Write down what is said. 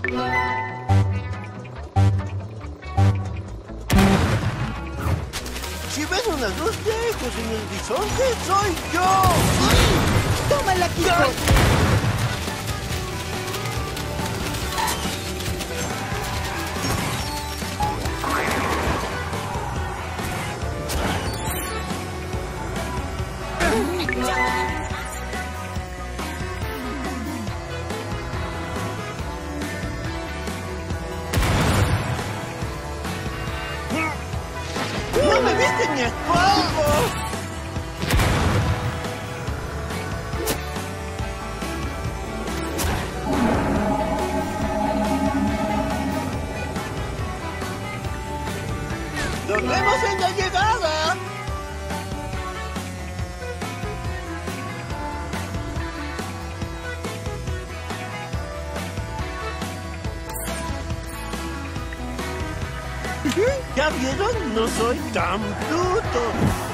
Si ven una luz lejos en el horizonte, soy yo. ¡Tómala, Kiko! ¡No me viste ni estorbo! ¡Nos vemos en la llegada! ¿Ya vieron? No soy tan bruto.